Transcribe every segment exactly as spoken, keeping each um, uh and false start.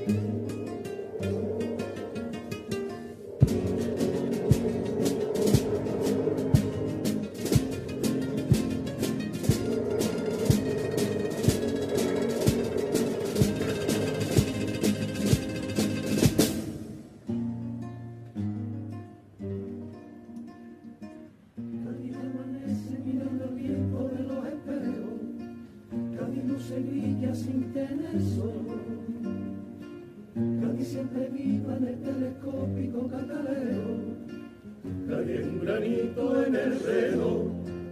Sevilla sin tener sol, Cádiz siempre viva en el telescópico cacaleo, Cádiz un granito en el reloj,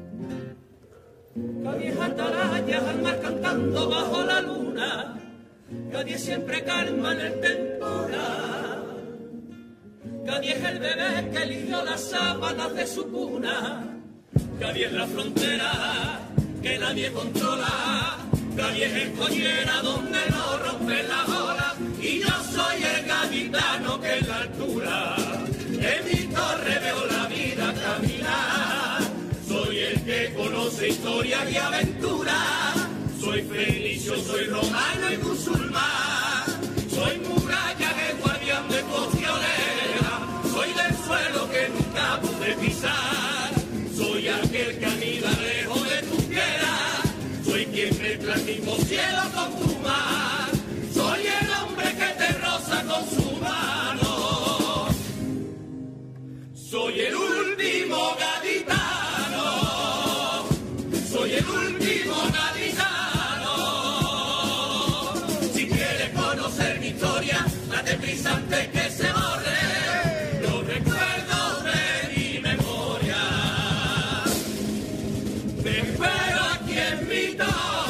Cádiz atarayas al mar cantando bajo la luna, Cádiz siempre calma en el temporal, Cádiz es el bebé que eligió las sábanas de su cuna, Cádiz es la frontera que nadie controla, Cádiz es escollera donde no rompen las olas, y yo soy el gaditano que en la altura de mi torre veo la vida caminar. Soy el que conoce historias y aventuras, soy fenicio, soy romano y musulmán, soy muralla que guardián de costionera, soy del suelo que nunca pude pisar, soy aquel que anida lejos de tu piedra, soy quien mezcla el mismo cielo con tu mar, soy el hombre que te roza con su mano, soy el último gaditano, soy el último gaditano. Si quieres conocer mi historia, date prisa antes que se borre los recuerdos de mi memoria. Te espero aquí en mi torre.